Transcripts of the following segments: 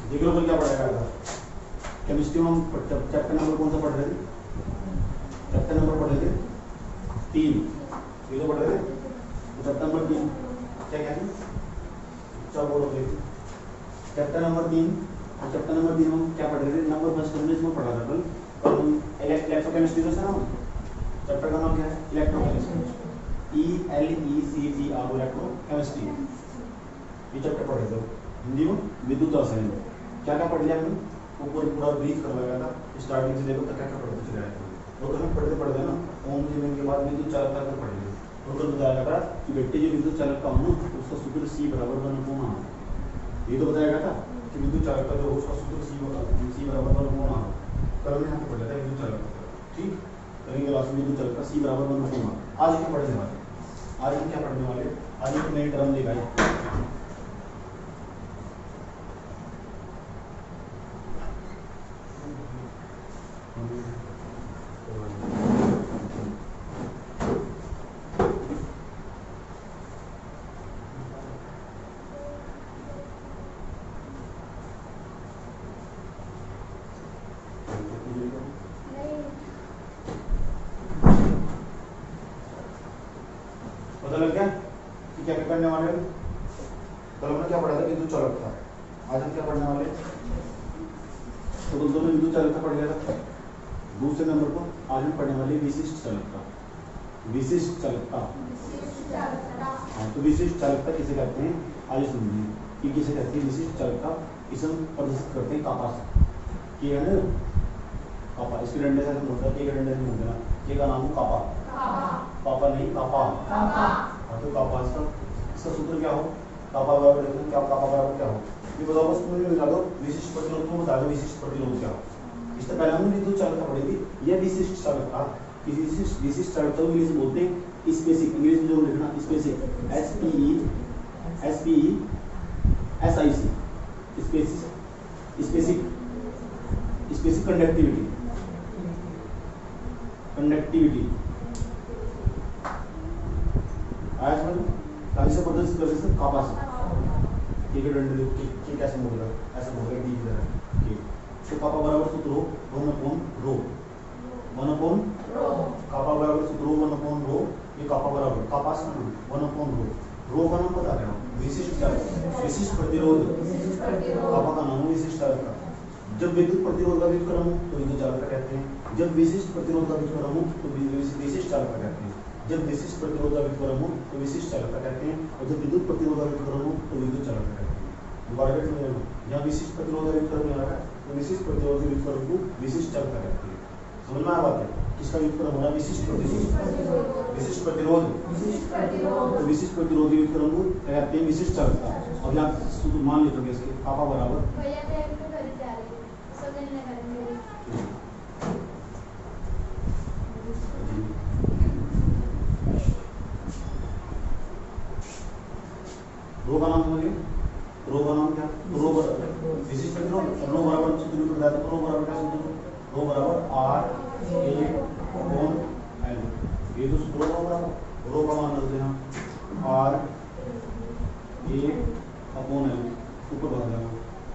देख लो क्या पढ़ाया था केमिस्ट्री में। हम चैप्टर नंबर कौन सा पढ़ रहे थे? चैप्टर नंबर पढ़ रहे थे 3, ये तो पढ़ रहे थे। तो चैप्टर नंबर 3 क्या कहते हैं? क्या बोल रहे थे? चैप्टर नंबर 3 और चैप्टर नंबर 3 हम क्या पढ़ रहे थे? नंबर फर्स्ट हमने इसमें पढ़ा था कल इलेक्ट्रोकेमिस्ट्री तो सर। चैप्टर का नाम क्या है? Electrochemistry, ELECTR electrochemistry. ये चैप्टर पढ़े थे हिंदी में, विद्युत रसायन। क्या क्या पढ़ लिया हमने? वो पूरा ब्रीफ करवाया गया था स्टार्टिंग से देखो तक क्या क्या पढ़ते चले आए थे। वो तो हम पढ़ते पढ़ते ना ओम जीवन के बाद विद्युत चालकता तक पढ़ लिए। और तो बताया गया था कि बेटे जो विद्युत चालक का हो ना उसका सूत्र C बराबर 1/r। ये तो बताया गया था कि विद्युत चालकता जो उसका सूत्र C बराबर 1/r। कल हमने यहाँ पे पढ़ा था विद्युत चालकता। ठीक, करेंगे लास्ट में विद्युत चालकता C बराबर 1/r। आज क्या पढ़ने वाले? आज हम क्या पढ़ने वाले? आज एक नई टर्म लेकर आए। पता लग गया कि क्या क्या करने वाले हैं? कल हमने क्या पढ़ा था? विद्युत चालकता। आज हम क्या पढ़ने वाले? तो दोनों में विद्युत चालकता पढ़ गया था। दूसरे नंबर को आज हम पढ़ने वाले विशिष्ट चालकता। विशिष्ट चालकता, हाँ, तो विशिष्ट चालकता किसे कहते हैं? आज सुनिए कि किसे कहते हैं विशिष्ट चालकता। इसे हम प्रदर्शित करते हैं कापा से। कि है ना कापा, इसके डंडे से होता है, एक डंडे से होता है। ये का नाम है कापा। पापा नहीं कापा। हाँ, तो कापा इसका सूत्र क्या हो? कापा बराबर देखो क्या, कापा बराबर क्या हो? ये बताओ बस, तुम्हें बता दो विशिष्ट प्रतिरोध को बता दो विशिष्ट प्रतिरोध क्या हो। इससे पहले हमने विद्युत चालकता पढ़ी थी। ये विशिष्ट चालकता, किसी विशिष्ट चालकता को इंग्लिश में बोलते हैं स्पेसिफिक। इंग्लिश में जो लिखना स्पेसिफिक, SPECIC, स्पेसिफिक कंडक्टिविटी। आया समझ में? ताकि से प्रदर्शित कर सकते कापा से। ठीक है, डंडे देखो कि कैसे मोड़ रहा है, ऐसे मोड़ रहा है, डी की तरह। ठीक, तो कापा बराबर सूत्र हो 1/ρ। कापा बराबर सूत्र हो 1/ρ। ये कापा बराबर कापा से 1/ρ। रो का नाम बता रहे हो विशिष्ट प्रतिरोध। कापा का नाम विशिष्ट चालकता। जब विद्युत प्रतिरोध का व्युत्क्रम हो तो विद्युत चालकता कहते हैं। जब विशिष्ट प्रतिरोध का व्युत्क्रम हो तो विशिष्ट चालकता कहते हैं। जब विशिष्ट प्रतिरोध का व्युत्क्रम हो तो विशिष्ट चालकता कहते हैं। और जब विद्युत प्रतिरोध का व्युत्क्रम हो तो विद्युत चालकता कहते हैं। दोबारा फिर समझ लो, यहाँ विशिष्ट प्रतिरोध का व्युत्क्रम आ रहा है तो विशिष्ट प्रतिरोध के व्युत्क्रम को विशिष्ट चालकता कहते हैं। समझ में आ बात है? किसका व्युत्क्रम हो रहा है? विशिष्ट प्रतिरोध। विशिष्ट प्रतिरोध तो विशिष्ट प्रतिरोध के व्युत्क्रम को कहते हैं विशिष्ट चालकता। अब यहाँ सूत्र मान लेते हैं इसके कापा बराबर रो का नाम समझिए। रो का नाम क्या? रो बराबर विशिष्ट प्रतिरोध। रो बराबर सूत्र में बताया था। रो बराबर क्या सूत्र? रो बराबर R/A/L। ये तो सूत्र रो बराबर। रो का मान रख देना R/A/L ऊपर बढ़ जाएगा।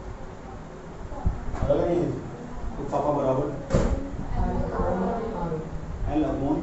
अलग नहीं तो कापा बराबर L/R।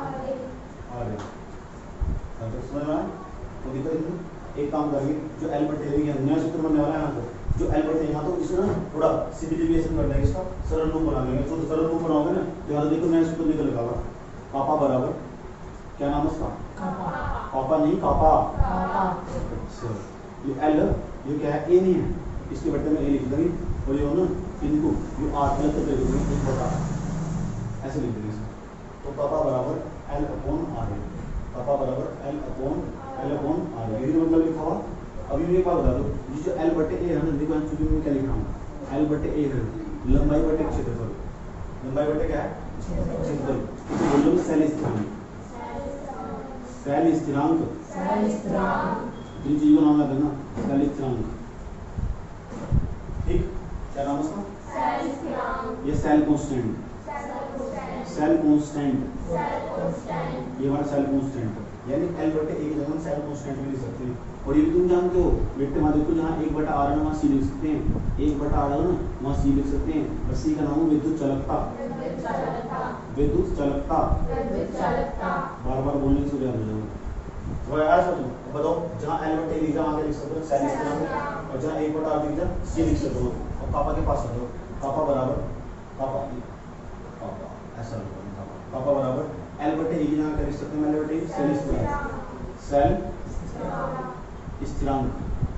समझ में आया? तो दिक्कत नहीं। एक काम करेंगे, जो L बटे नया सूत्र बनने वाला है यहाँ पर, जो L बटे यहाँ तो इसमें ना थोड़ा सिंप्लीफिकेशन कर देंगे, इसका सरल रूप बना देंगे। तो सरल रूप बनाओगे ना तो यहाँ देखो नया सूत्र निकल लगा कापा बराबर क्या नाम है उसका? कापा नहीं कापा। अच्छा, ये L ये क्या है? A नहीं है, इसके बटे में A लिख देंगे और ये हो ना इनको ये R प्लस कर देंगे ऐसे लिख देंगे। तो कापा बराबर L/R। कापा बराबर L/R। ये मतलब लिखा हुआ। अभी मैं एक बात बता दो, ये जो L बटे A है ना, देखो यहाँ सूत्र में क्या लिखा हूँ? L बटे A है लंबाई बटे क्षेत्रफल। लंबाई बटे क्या है? क्षेत्रफल। इसे बोल लो शैल स्थिरांक। शैल स्थिरांक इन चीजों को नाम लगा देना शैल स्थिरांक। ठीक, क्या नाम है उसका? ये शैल कांस्टेंट। सेल कांस्टेंट, ये हमारा सेल कांस्टेंट है, यानी L बटे A की जगह हम सेल कांस्टेंट भी लिख सकते हैं। और ये भी तुम जानते हो बेटे मान देखो जहाँ 1/r है वहाँ C लिख सकते हैं, 1/r है ना वहाँ C लिख सकते हैं, और C का नाम है विद्युत चालकता, विद्युत चालकता, बार बार बोलने से याद हो जाएगा। तो यार समझो, बताओ जहाँ L बटे A लिख जाओ आगे लिख सकते हो सेल स्थिरांक, और जहाँ 1/r लिख जाओ C लिख सकते हो, और पापा के पास आ जाओ, पापा बराबर पापा ऐसा लिखो, पापा बराबर L बटे A की जगह क्या लिख सकते हैं, L बटे सेल स्थिरांक, सेल स्थिरांक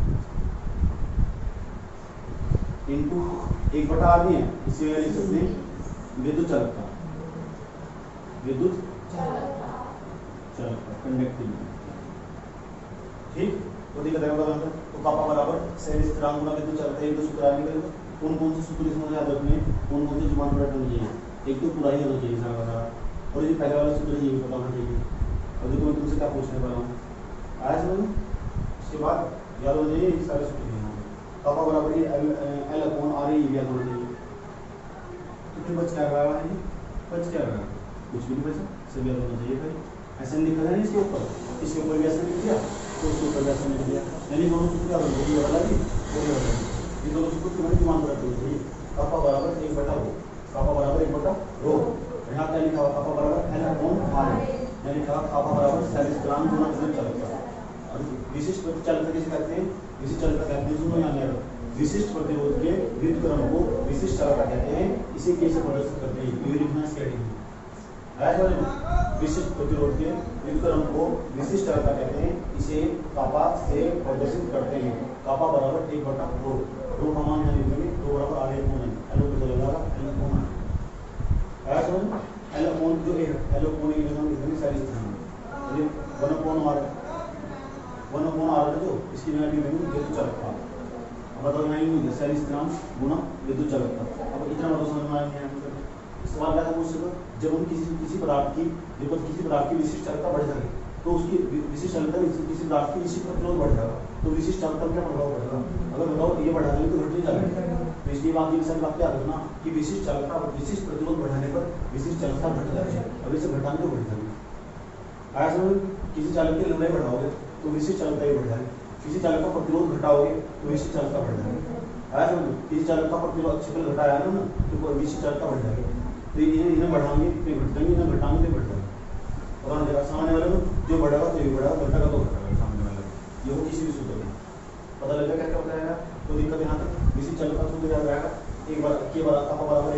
इनटू 1/r नहीं है, इसे लिख सकते हैं विद्युत चालकता, विद्युत चालकता कंडक्टिविटी। ठीक, तो दिक्कत है तो पापा बराबर सेल स्थिरांक गुना विद्युत चालकता, एक तो सूत्र आगे निकलेगा। कौन कौन से सूत्र इसमें याद रखने, कौन कौन से जुबान पर रखने चाहिए, एक तो पूरा ही होना चाहिए सारा, और ये पहले वाला सूत्र ये भी पता होना चाहिए। और देखो मैं तुमसे क्या पूछने वाला हूँ, आया समझ, उसके बाद याद हो जाइए ये सारे सूत्र हैं। पापा बराबर ये L अपॉन R ये याद होना चाहिए। तो फिर बच क्या रहा है, बच क्या रहा है, कुछ भी नहीं बचा, सब याद होना चाहिए। फिर ऐसा लिखा है इसके ऊपर, इसके ऊपर भी ऐसा लिख दिया, तो इसके ऊपर भी ऐसा लिख दिया, यानी दोनों सूत्र क्या होंगे, ये वाला भी और ये वाला भी, ये दोनों सूत्र तुम्हारे दिमाग में रखने चाहिए। पापा बराबर 1/ρ, पापा बराबर 1/ρ, यहाँ क्या लिखा हुआ, पापा बराबर L अपॉन R, यानी लिखा पापा बराबर सेल स्थिरांक गुना विद्युत चालकता। और विशिष्ट चालकता किसे कहते हैं, विशिष्ट चालकता कहते हैं, सुनो यहाँ यार, विशिष्ट प्रतिरोध के व्युत्क्रम को विशिष्ट चालकता कहते हैं, इसे कैसे प्रदर्शित करते हैं, ये लिखना स्केटिंग है। विशिष्ट प्रतिरोध के व्युत्क्रम को विशिष्ट चालकता कहते हैं, इसे कापा से प्रदर्शित करते हैं। कापा बराबर 1/ρ, ρ का मान यहाँ लिखेंगे, ρ बराबर R अपॉन L को चला जाएगा L अपॉन R, ऐसा L अपॉन जो है L अपॉन ये हम लिखेंगे सेल स्थिरांक, ये 1 अपॉन R, 1 अपॉन R है जो इसकी जगह लिखेंगे विद्युत चालकता। अब बताओ यहाँ ये सेल स्थिरांक गुना विद्युत चालकता। अब इतना मतलब समझ में आया है। सवाल क्या था मुझसे, जब हम किसी पदार्थ की देखो किसी पदार्थ की विशिष्ट चालकता बढ़ जाएगी तो उसकी विशिष्ट चालकता किसी पदार्थ की विशिष्ट प्रतिरोध बढ़ जाएगा, तो विशिष्ट चालकता में क्या प्रभाव पड़ेगा, अगर बताओ ये बढ़ा देंगे तो घट नहीं जाएगा। तो इसलिए बात ये बात क्या रखना कि विशिष्ट चालकता विशिष्ट प्रतिरोध बढ़ाने पर विशिष्ट चालकता घट जाती है, अब इसे घटाने तो बढ़ जाएगी। आया समझ, किसी चालक की लंबाई बढ़ाओगे तो विशिष्ट चालकता ही बढ़ जाएगी, किसी चालक का प्रतिरोध घटाओगे तो विशिष्ट चालकता बढ़ जाएगी। आया समझ, किसी चालक का प्रतिरोध क्षेत्र घटाया ना तो विशिष्ट चालकता बढ़ जाएगी, तो इन्हें बढ़ाएंगे तो घट जाएंगे, इन्हें घटाएंगे तो बढ़ जाएंगे। और सामने वाले में जो बढ़ेगा तो ये बढ़ेगा, घटेगा तो घटेगा सामने वाले, ये वो किसी भी सूत्र में पता लग जाएगा क्या होता है। तो दिक्कत यहाँ तक विशिष्ट चालकता सूत्र याद रहेगा, एक बार के बराबर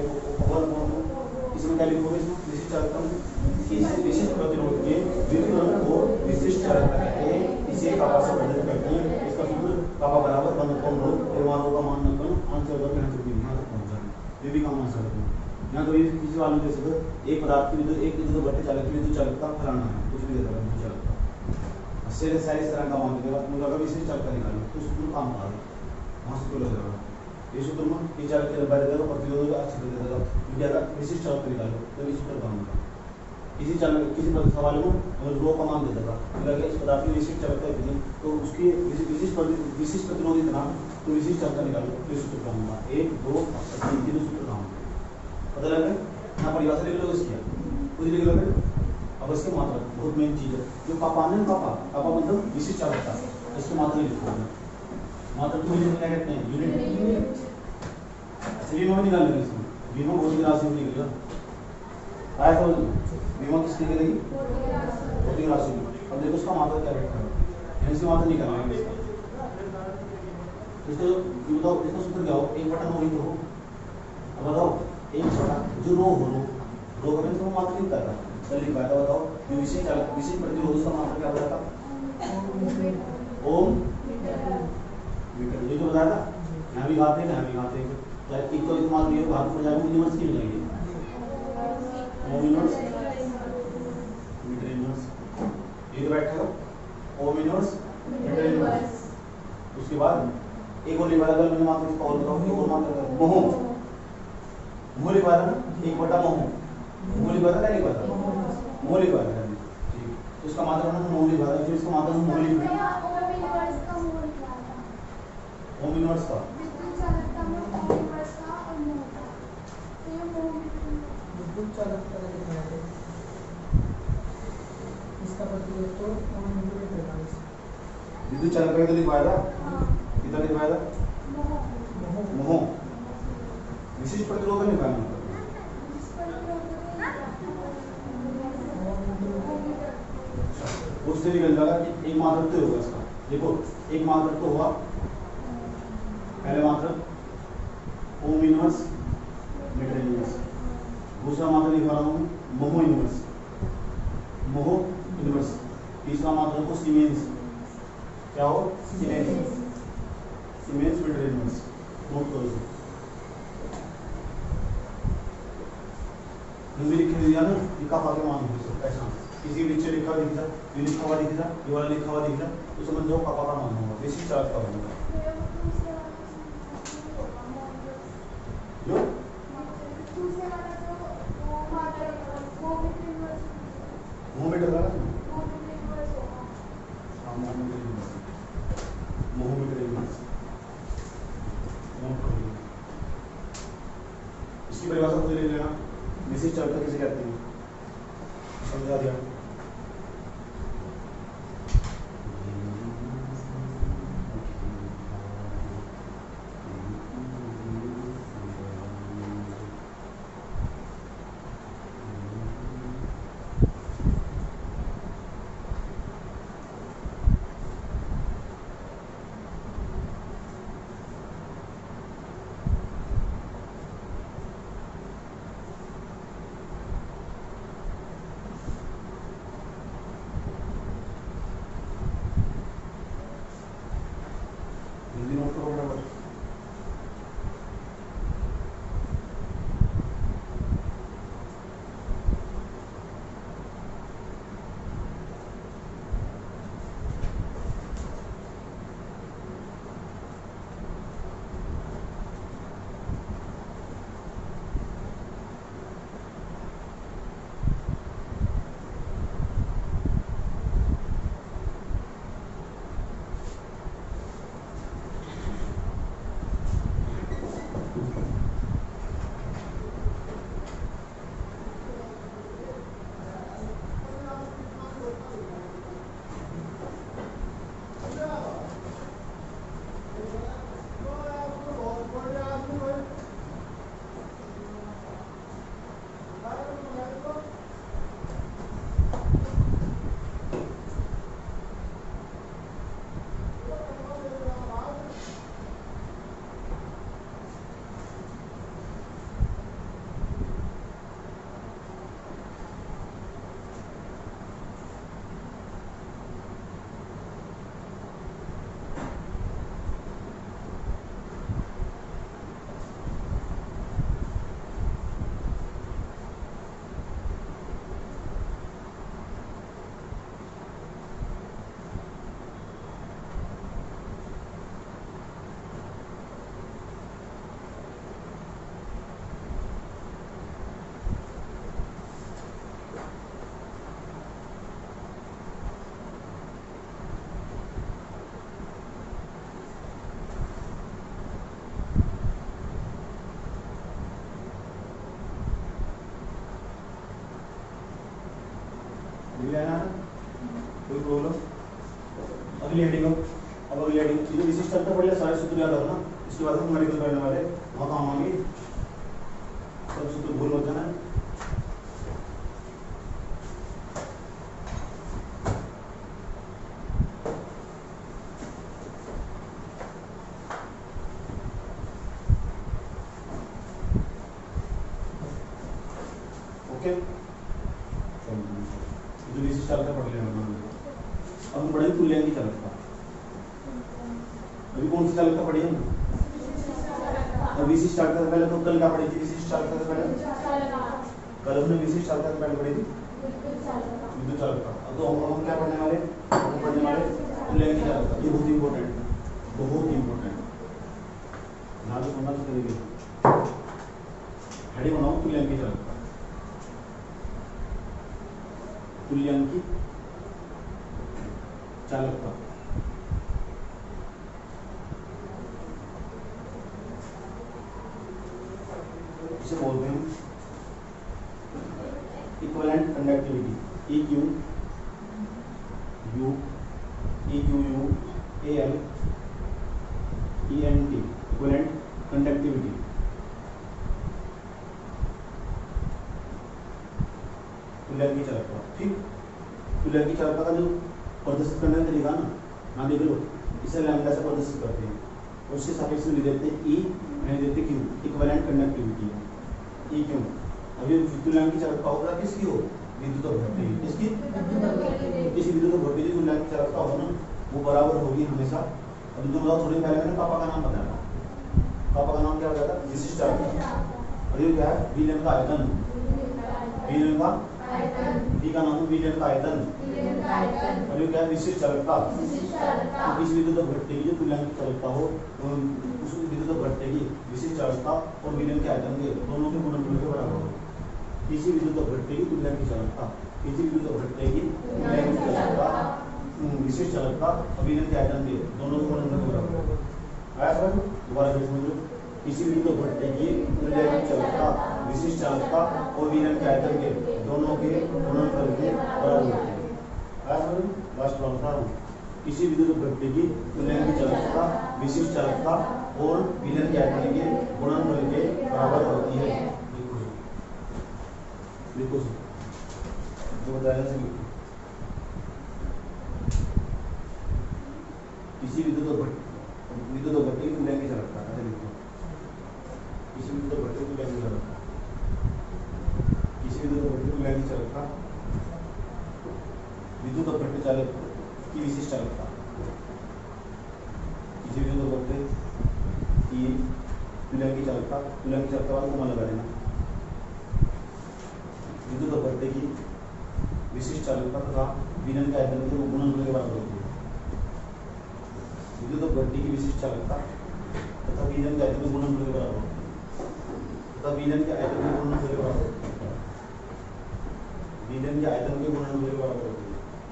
इसमें क्या लिखोगे, इसमें विशिष्ट चालकता में विशिष्ट प्रतिरोध के व्युत्क्रम को विशिष्ट चालकता कहते हैं, इसे कापा से प्रदर्शित करते हैं। इसका सूत्र कापा बराबर 1 अपॉन ρ, निर्माणों का मान निकालो, आंसर करके यहाँ तक पहुँच जाए, ये भी काम आंसर है। यहाँ तो ये किसी वाले दे सकते एक पदार्थ की विद्युत एक विद्युत बट्टे चालक की विद्युत चालकता फलाना है, कुछ भी दे देगा विद्युत चालकता, सेल इस तरह का मान देगा, तुम अगर विशिष्ट चालकता निकालो तो सूत्र काम आ गया, वहाँ सूत्र लग जाएगा, ये सूत्र में ये चालक के लंबाई दे देगा, प्रतिरोध का क्षेत्र दे देगा, क्योंकि अगर विशिष्ट चालकता निकालो तो इस सूत्र काम होगा। किसी चालक किसी सवाल में रो का मान दे देगा, अगर इस पदार्थ की विशिष्ट चालकता इतनी तो उसकी विशिष्ट प्रतिरोध इतना, तो विशिष्ट चालकता निकालो तो सूत्र काम होगा, 1 2 3 तीनों सूत्र काम होगा। पता लग रहा है, यहाँ परिभाषा लिख लो इसकी, कुछ लिख लो। अब इसके मात्रा बहुत मेन चीज है, जो कापा है ना, कापा मतलब विशिष्ट चालकता, इसकी मात्रा लिखो, मात्रा को क्या कहते हैं, यूनिट। अच्छा वीमो में निकाल लेंगे, इसमें वीमो भौतिक राशि में निकलेगा, आया तो वीमो किसकी निकलेगी, भौतिक राशि में। अब देखो उसका मात्रा क्या रखा है, इसकी मात्रा निकालना है इसको बताओ, इसका सूत्र क्या हो, 1/ρ ही हो। अब बताओ एक छोटा जो रो हो, रो का मतलब मात्रा नहीं कर रहा, चलिए बात बताओ, जो विशिष्ट प्रतिरोध का मात्रा क्या बताया था, ओम मीटर, ये तो बताया था, यहाँ भी घाते हैं, यहाँ भी घाते हैं, चाहे एक तो मात्र ये घात पर जाएगा, यूनिवर्स की मिलेगी, ओम यूनिवर्स मीटर यूनिवर्स, ये तो बैठेगा ओम यूनिवर्स मीटर यूनिवर्स। उसके बाद एक और लिखा था, मैंने मात्र इसका और बताओ, एक और मात्र मोह मोह लिखवा था ना, 1/मोह मोह लिखवा था, क्या लिखवा था, मोह लिखवा था, ठीक, तो इसका मात्रा हमने मोह लिखवा था, फिर इसका मात्रा हम मोह लिख देंगे, ओम यूनिवर्स का विद्युत चालकता का दिखाया है, इसका प्रतिरोध तो विद्युत चालकता का लिखवाया था, कितना लिखवाया था? मोह विशिष्ट प्रतिरोध नहीं लिखवाया मतलब उससे निकल जाएगा कि एक मात्रक तो होगा इसका। देखो एक मात्रक तो हुआ, पहले मात्रक ओम इनवर्स मीटर इनवर्स, दूसरा मात्रक लिखवा रहा हूँ मोह इनवर्स, मोह इनवर्स, तीसरा मात्रक को सीमेंस, क्या हो siemens, siemens metre inverse. Note करो इसे, भी लिख दिया ना, लिखा हुआ मान लो ऐसा, किसी नीचे लिखा दिख रहा, ये लिखा हुआ दिख रहा, ये वाला लिखा हुआ दिख रहा, तो समझ जाओ पापा का मान होगा, बेसिक चार्ज का होगा। जो मोह मीटर लगा ना, हाँ mho metre inverse, mho metre inverse. Note करो, इसकी परिभाषा खुद ले लेना, बेसिक चार्ज का किसे कहते हैं, समझा दिया। जल्दी नोट करो बराबर। कोई प्रॉब्लम? अगली हेडिंग, अब अगली हेडिंग ये तो विशिष्ट शब्द पढ़ लिया, सारे सूत्र याद रखना, इसके बाद हम न्यूमेरिकल करने वाले, वहाँ काम आएंगे, सब सूत्र भूल मत जाना। ओके, जो विशिष्ट चालकता पढ़ लेना। अब हम पढ़ेंगे तुल्यांकी चालकता। अभी कौन सी चालकता पढ़ी हम? विशिष्ट चालकता से पहले तो कल क्या पढ़ी थी? विशिष्ट चालकता से पहले कल हमने विशिष्ट चालकता से पहले पढ़ी थी विद्युत चालकता। अब तो हम क्या पढ़ने वाले? हम पढ़ने वाले तुल्यांकी चालकता। ये बहुत इंपॉर्टेंट, बहुत इंपॉर्टेंट, यहाँ पे सुनना चाहिए। हेडिंग बनाओ तुल्यांकी चालकता, तुल्यांकी चालकता। इसे बोलते हैं conductivity E Q U A L E N T equivalent conductivity तुल्यांकी चालकता। ठीक, तुल्यांकी चालकता का जो प्रदर्शित करने का तरीका ना देख लो, इसे लैम्डा से प्रदर्शित करते हैं, उसके सापेक्ष में लिख देते हैं ई यानी देते Q equivalent conductivity E Q. अभी तुल्यांकी चालकता होगा किसकी हो, विद्युत अपघट्य किसकी, किसी विद्युत अपघट्य की तुल्यांकी चालकता हो ना वो बराबर होगी हमेशा। अभी तुम बताओ, थोड़ी पहले मैंने पापा का नाम बताया, पापा का नाम क्या बताया था, विशिष्ट चालकता। और ये क्या है, विलयन का आयतन, विलयन का डी का नाम विलयन का आयतन, और ये क्या है, विशिष्ट चालकता। तो किसी विद्युत अपघट्य की जो तुल्यांकी चालकता हो उस विद्युत अपघट्य की विशिष्ट चालकता और विलयन के आयतन के दोनों के गुणनफल के बराबर हो। किसी विद्युत अपघट्य की तुल्यांकी चालकता, किसी विद्युत अपघट्य की तुल्यांकी चालकता, विशिष्ट चालकता और विलयन के आयतन के दोनों के गुणनफल के बराबर। आया सर, दोबारा फिर समझो, किसी विद्युत अपघट्य की तुल्यांकी चालकता, विशिष्ट चालकता और विलयन के आयतन के दोनों के गुणनफल के बराबर होते हैं। आया सर, लास्ट बार बता रहा हूँ, किसी विद्युत अपघट्य की तुल्यांकी चालकता, विशिष्ट चालकता और विलयन के आयतन के गुणनफल के बराबर होती है। लिखो जो बताया था, किसी विद्युत अपघट्य की तुल्यांकी चालकता, ऐसे लिखो, किसी विद्युत अपघट्य की तुल्यांकी चालकता, किसी विद्युत अपघट्य की तुल्यांकी चालकता, विद्युत अपघट्य चालक की विशिष्ट चालकता, किसी विद्युत अपघट्य की तुल्यांकी चालकता, तुल्यांकी चालकता वाला को मान लगा देना, विद्युत अपघट्य की विशिष्ट चालकता तथा विलयन के आयतन के गुणनफल के बराबर होती है। विद्युत अपघट्य की विशिष्ट चालकता तथा विलयन के आयतन के गुणनफल के बराबर होती है, तथा विलयन के आयतन के गुणनफल के बराबर होती है, विलयन के आयतन के गुणनफल के बराबर होती है।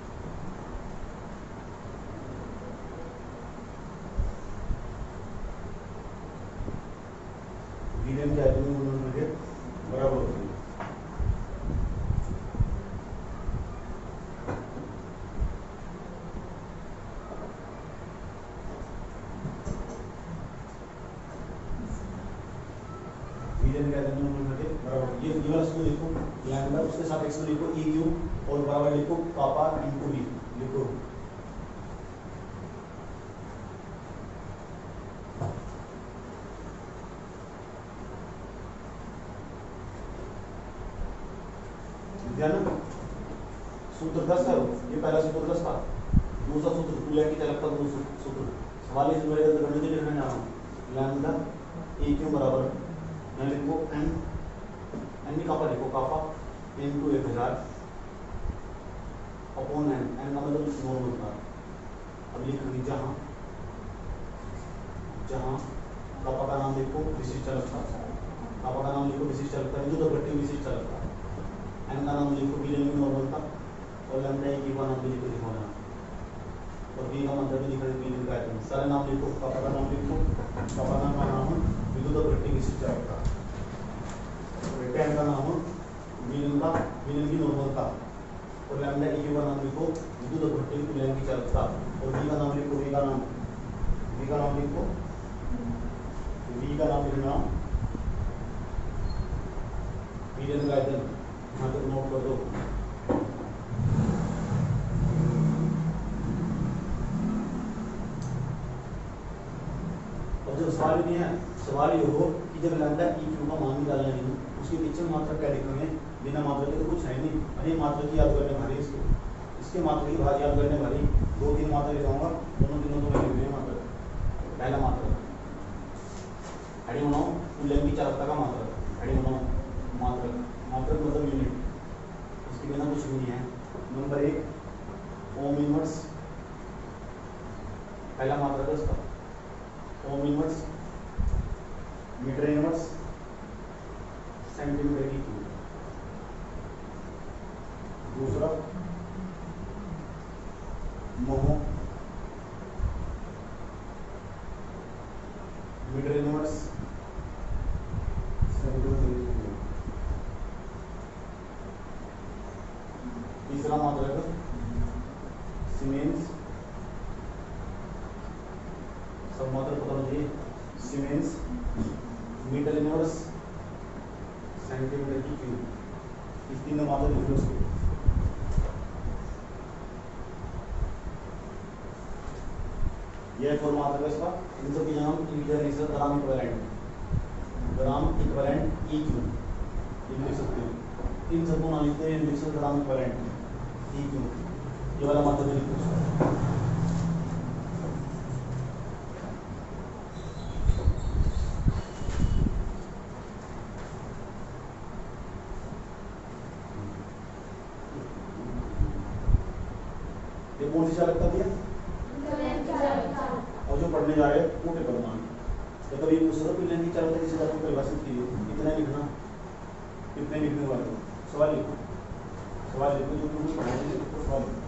विलयन के आयतन के गुणनफल के बराबर होती है। ये वाला इसको लिखो लैम्डा, उसके सापेक्ष में लिखो ई क्यू और बराबर लिखो पापा इनटू वी लिखो। सूत्र 10 है, ये पहला सूत्र 10 था, दूसरा सूत्र तुल्यांकी चालकता का दूसरा सूत्र। सवाल इस मेरे गणित लिखने जा रहा हूँ, लैम्डा ई क्यू बराबर मैं लिखो एन एन कापा लिखो कापा इनटू 1000 अपॉन एन का मतलब नॉर्मल था। अब लिखेंगे जहाँ जहाँ कापा का नाम लिखो विशिष्ट चालकता, कापा का नाम लिखो विशिष्ट चालकता, विद्युत अपघट्य विशिष्ट चालकता, एन का नाम लिखो विलयन की नॉर्मल था, और लैम्डा ई क्यू का नाम लिखो लिखवाना, और बी का मतलब लिखा है विलयन का आयतन। सारे नाम लिखो, कापा का नाम लिखो, कापा का नाम विद्युत अपघट्य विशिष्ट चालकता, एन का नाम विलयन की नॉर्मल था, और लैम्डा ई क्यू का नाम लिखो विद्युत अपघट्य की तुल्यांकी चालकता, और वी का नाम लिखो, वी का नाम लिखो, वी का नाम लिखना विलयन का आयतन, यहाँ तक नोट कर दो। और जो सवाल भी है, सवाल ये हो कि जब लैम्डा ई क्यू का मान निकालना है उसके पीछे मात्रा क्या लिखेंगे, बिना मात्रा के तो कुछ है नहीं। अरे मात्रा की याद करने भारी, इसके मात्रा की भाग याद करने भारी, 2-3 मात्रा लिखाऊंगा, दोनों तीनों तो मैं लिख मात्रा। पहला मात्रा अड़ी बनाओ तुल्यांकी चालकता का मात्रा, अड़ी बनाओ मात्रा, मात्रा मतलब यूनिट, इसके बिना कुछ भी नहीं है। नंबर 1 ओम इनवर्स, पहला मात्रा है उसका ohm inverse, metre inverse, centimetre की क्यूब। दूसरा मोह, मीटर इनवर्स, सेंटीमीटर की क्यूब। सीमेंस सब मात्रा पता होना चाहिए। सीमेंस मीटर इनवर्स सेंटीमीटर की क्यूब, इस तीनों मात्रा लिख लो उसको। यह फॉर्म आता है इसका, इन सब की जगह हम इंटीजर लिख सकते ग्राम इक्विवेलेंट ई क्यू ये लिख सकते हो। इन सबको मान लेते हैं लिख सकते ग्राम इक्विवेलेंट ई क्यू, ये वाला मात्रा लिख लो। ये कौन सी चालकता दिया और जो पढ़ने जा रहे हैं वो पेपर मान। तो कभी पूछ रहे पिलन की चालकता किसी तरह परिभाषित की है, कितना लिखना, कितने लिखने वाले सवाल लिखो, सवाल लिखो जो तुम पढ़ाएंगे सवाल लिखो।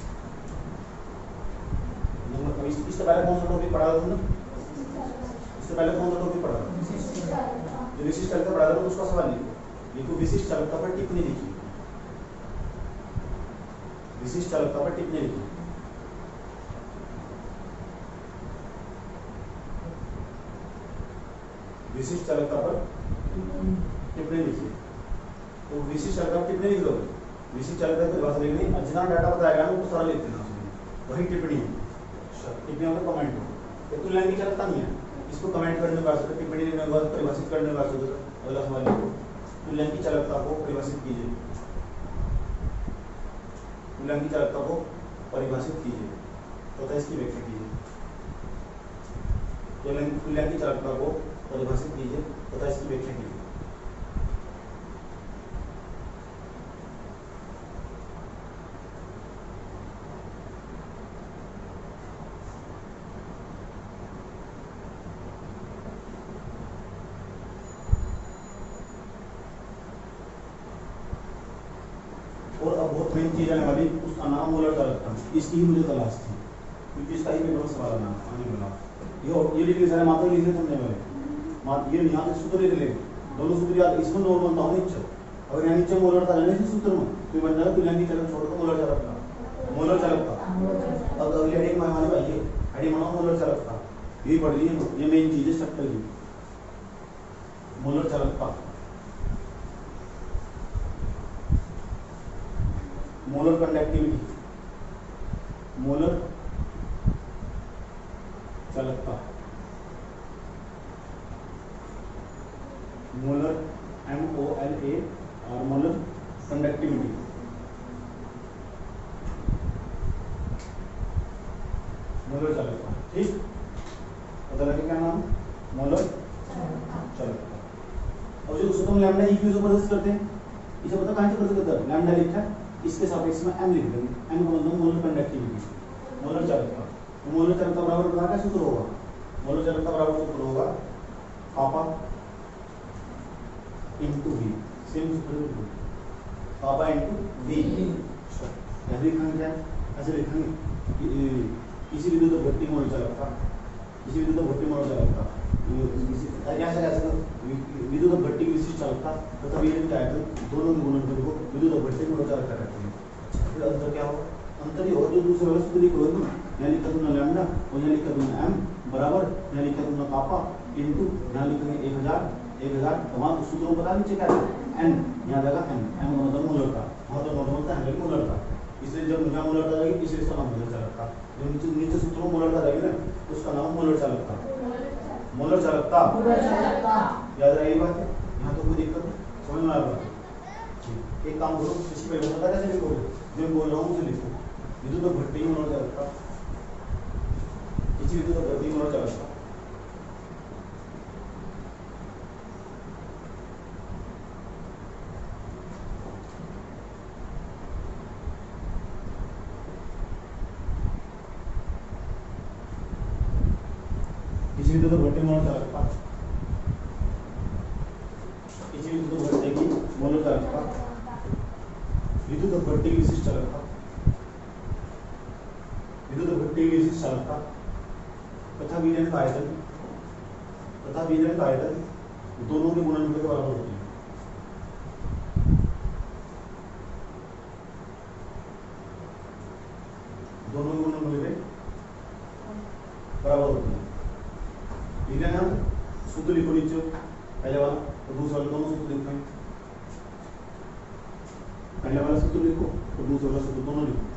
नंबर इससे पहले कौन सा टॉपिक पढ़ा था तुमने? इससे पहले कौन सा टॉपिक पढ़ा था? जो विशिष्ट चालकता पढ़ा था उसका सवाल लिखो। लिखो विशिष्ट चालकता पर टिप्पणी लिखी, विशिष्ट चालकता पर टिप्पणी लिखी। विशिष्ट चालकता पर टिप्पणी लिखिए। तो विशिष्ट चालकता पर टिप्पणी लिख दो। विशिष्ट चालकता की परिभाषा लिखनी, जितना डाटा बताया गया वो सारा लिख देना उसमें, वही टिप्पणी है। टिप्पणी मतलब कमेंट हो। ये तुलना की चालकता नहीं है, इसको कमेंट करने का सकते, टिप्पणी लिखने के बाद परिभाषित करने का सकते। अगला सवाल लिखो, तुलना की चालकता को परिभाषित कीजिए। तुलना की चालकता को परिभाषित कीजिए तथा इसकी व्याख्या कीजिए। तुलना की चालकता को परिभाषित कीजिए तथा इसकी व्याख्या कीजिए। और अब बहुत मेन चीज आने वाली, उसका नाम मोलर चालकता, इसकी ही मुझे तलाश थी क्योंकि इसका ही पेपर में सवाल आने वाला। ये लिख ले सारे मात्रा लिख ले तुमने वाले ये यहाँ से सूत्र लिख ले, दोनों सूत्र याद। इसमें नॉर्मल था नीचे, अगर यहाँ नीचे मोलर था जाने इस सूत्र में तो बन जाएगा तुलना की चालक छोड़ दो मोलर चालकता, मोलर चालकता। अब अगली हेडिंग में हमारे भाई ये हेडिंग बनाओ मोलर चालकता, ये पढ़ लीजिए, ये मेन चीज है स्ट्रक्चर की। मोलर चालकता, मोलर कंडक्टिविटी, मोलर चालकता, मोलर MOLA और मोलर कंडक्टिविटी। मोलर चालकता, ठीक पता लगे क्या नाम? मोलर चालकता। और जो उसको हम लैम्डा इक्यू से प्रदर्शित करते हैं, इसे पता कहां से प्रदर्शित करते हैं? लैम्डा लिखा है, इसके सापेक्ष में m लिख देंगे, m का मतलब मोलर कंडक्टिविटी, मोलर चालकता। तो मोलर चालकता बराबर क्या सूत्र होगा? मोलर चालकता बराबर सूत्र होगा पापा इनटू v, सेम सूत्र है, पापा इनटू v। ऐसे लिखेंगे क्या? ऐसे लिखेंगे किसी बिंदु तो भट्टी मोलर चालकता, किसी बिंदु तो भट्टी मोलर चालकता, ऐसा विद्युत भट्टी की विशिष्ट चालकता तथा वीर्य क्या है, दोनों के गुणनफल को विद्युत भट्टी मोलर चालकता कहते हैं। फिर अंतर क्या होगा? अंतर ही होगा जो दूसरे वाले सूत्र लिखो ना, यहाँ लिखा तुमने लैम्डा और यहाँ लिखा तुमने m बराबर, यहाँ लिखा तुमने पापा इनटू, यहाँ लिखेंगे 1000 वहाँ सूत्रों पता नीचे क्या है n, यहाँ जाएगा m, m का मतलब मोलर का, वहाँ तो नॉर्मल था हैंडल मोलर का, इसलिए जब यहाँ मोलर का जाएगी इसलिए इसका नाम मोलर चालकता। जो नीचे सूत्रों मोलर का जाएगी ना उसका नाम मोलर चालकता, मोलर चालकता। याद रहे ये बात है, यहाँ तो कोई दिक्कत समझ में आ रहा है। एक काम करो, इसकी पहले पता कैसे लिखोगे, जो मैं बोल रहा हूँ उसे लिखो, विद्युत भट्टी मोलर चालकता, इसी विद्युत भट्टी मोलर चालकता। इसी विद्युत भट्टी मोलर चालकता, इसी विद्युत भट्टी की मोलर चालकता, विद्युत भट्टी की विशिष्ट चालकता, विद्युत भट्टी की विशिष्ट चालकता तथा वीर्यन का आयतन, तथा वीर्यन का आयतन दोनों के गुणनफल के बराबर होती है। दोनों की गुणन मूल्य बराबर होते हैं। ठीक है ना? सूत्र लिखो नीचे पहले वाला और दूसरा वाला, दोनों सूत्र लिखो। पहले वाला सूत्र लिखो और दूसरे वाला सूत्र दोनों लिखो।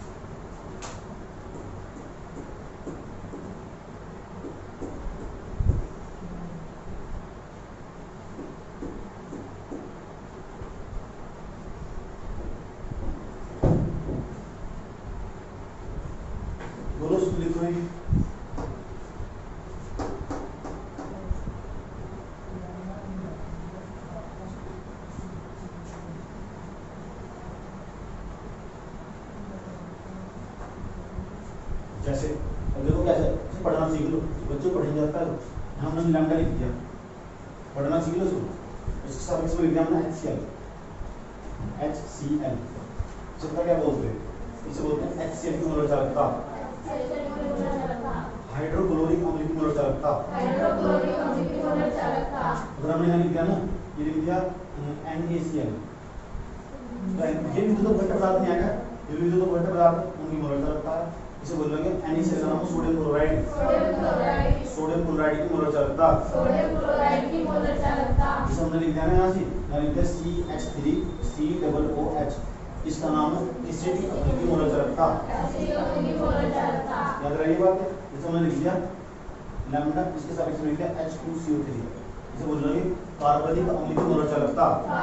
दोनों सूत्र लिखो हैं। जैसे अब देखो कैसे पढ़ना सीख लो, बच्चों पढ़ नहीं जाता है, हमने लैम्डा लिख दिया, पढ़ना सीख लो। इसके साथ इसमें लिख दिया हमने HCl। इसका क्या बोलते हैं? इसे बोलते हैं HCl की मोलर चालकता, हाइड्रोक्लोरिक अम्ल की मोलर चालकता। अगर हमने यहाँ लिख दिया ना, ये लिख दिया NaCl, ये भी तो घटक पदार्थ नहीं आएगा, ये भी तो घटक पदार्थ उनकी मोलर चालकता है। इसे बोलेंगे NaCl का नाम सोडियम क्लोराइड, सोडियम क्लोराइड की मोलर चालकता। इसे हमने लिख दिया ना यहाँ से, यहाँ लिख दिया CH3COOH, इसका नाम एसिटिक अम्ल की मोलर चालकता। याद रही बात है? इसे हमने लिख दिया लैम्डा, इसके साथ इसमें लिख दिया H2CO3, इसे बोल रहे हैं कार्बनिक अम्ल की मोलर चालकता।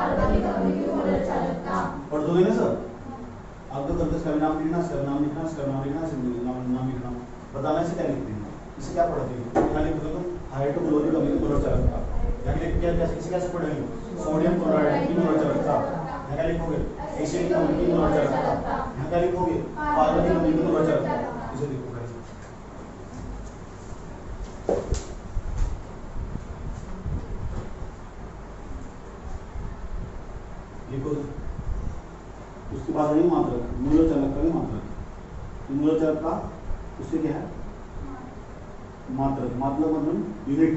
पढ़ दोगे ना सर? आप तो करते इसका नाम लिखना, इसका नाम लिखना, इसका नाम लिखना, इसका नाम लिखना, बताना इसे क्या लिखते हैं, इसे क्या पढ़ते हैं। यहाँ लिख दो हाइड्रोक्लोरिक अम्ल की मोलर चालकता, यहाँ लिख क्या कैसे कैसे पढ़ेंगे? सोडियम क्लोराइड की मोलर चालकता। यहाँ क्या लिखोगे? एसिटिक अम्ल की मोलर चालकता। यहाँ क्या लिखोगे? कार्बनिक अम्ल की मोलर चालकता। इसे लिखोगे लिखो। उसके बाद है मात्रक, मूलर चालकता की मात्रक। मूलर चालकता उससे क्या है? मात्रक, मात्रक मतलब unit.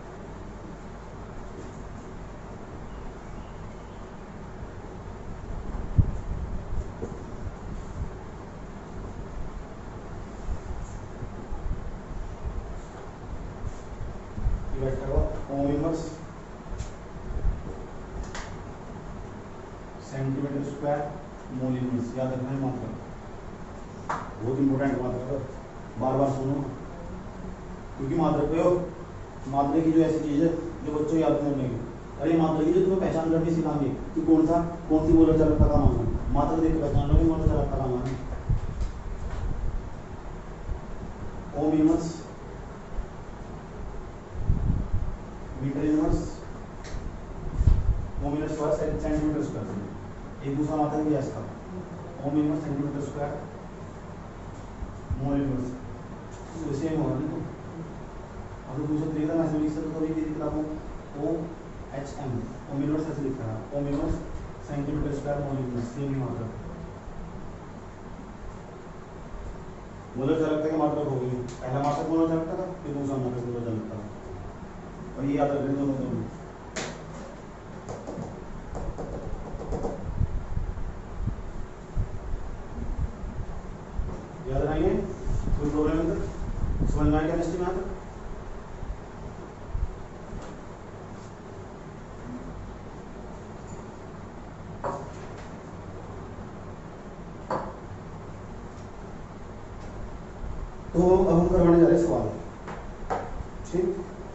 Ohm inverse centimetre square mole inverse, याद रखना है मात्रक, बहुत इंपॉर्टेंट मात्रक, बार बार सुनो, क्योंकि मात्रक प्रयोग, मात्रक की जो ऐसी चीज है जो बच्चों याद करने की, अरे मात्रक की जो तुम्हें पहचान करके सिखाएंगे कि कौन सी मोलर चालकता का नाम है, मात्रक देख के पहचान लो कि मोलर चालकता का नाम है। Ohm inverse, metre inverse, ohm inverse square centimetre square, एक दूसरा मात्रक भी है इसका, ohm inverse centimetre square mole inverse, same होगा ना। तो अगर दूसरा तरीका मैं ऐसे लिख सकता हूँ, तो ये किताबों OHM ओम इनवर्स ऐसे लिखा है, ohm inverse centimetre square mole inverse, same ही मात्रक। मोलर चालकता की मात्रक हो गई, पहला मात्रक मोलर चालकता का, फिर दूसरा मात्रक मोलर चालकता का, और ये याद रखने दोनों दोनों। याद रहेंगे? कोई प्रॉब्लम है तो समझ में आ गया केमिस्ट्री में आता? तो अब हम करवाने जा रहे हैं सवाल, ठीक?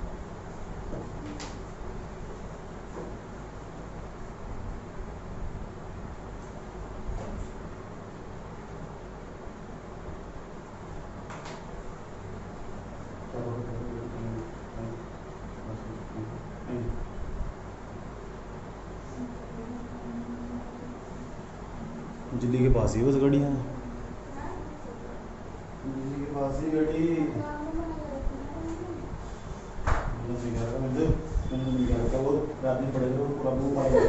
दिल्ली के पास ही बस गाड़ी है, दिल्ली के पास ही गाड़ी, वो रात में पड़ेगा, पूरा वो पाएगा,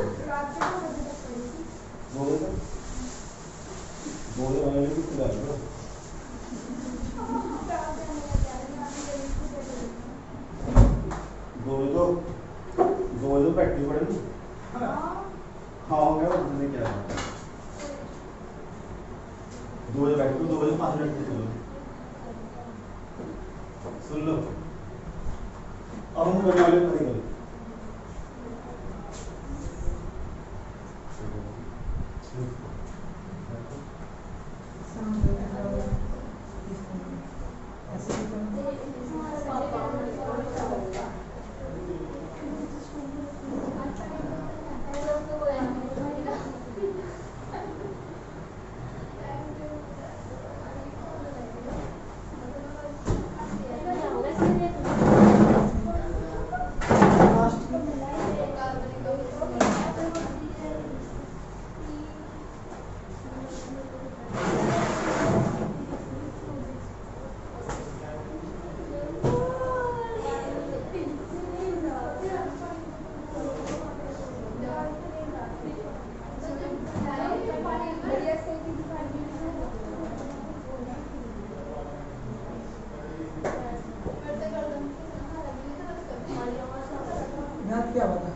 बोले वाले भी खुला है, दो तो बैटरी पड़े ना, हाँ हो गया, उसने क्या 2 बजे बैठ 2 बजे कॉलेज 5 मिनट में चलो सुन लो अब हम करने वाले प्रैक्टिकल क्या बता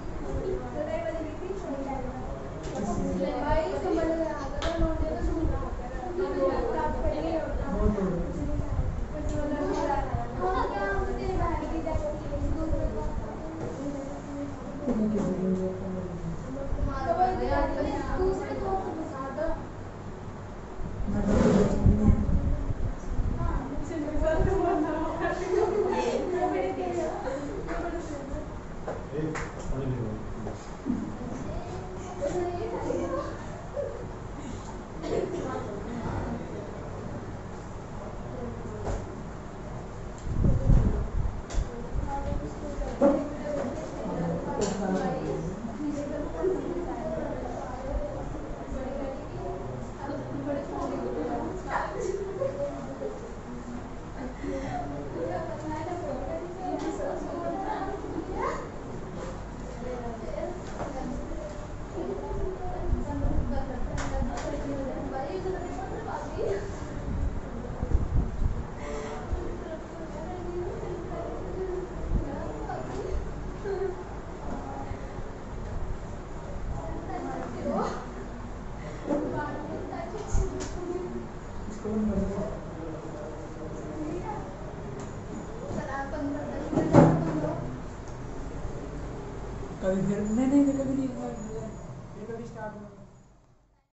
कभी फिर नहीं कभी नहीं कभी स्टार्ट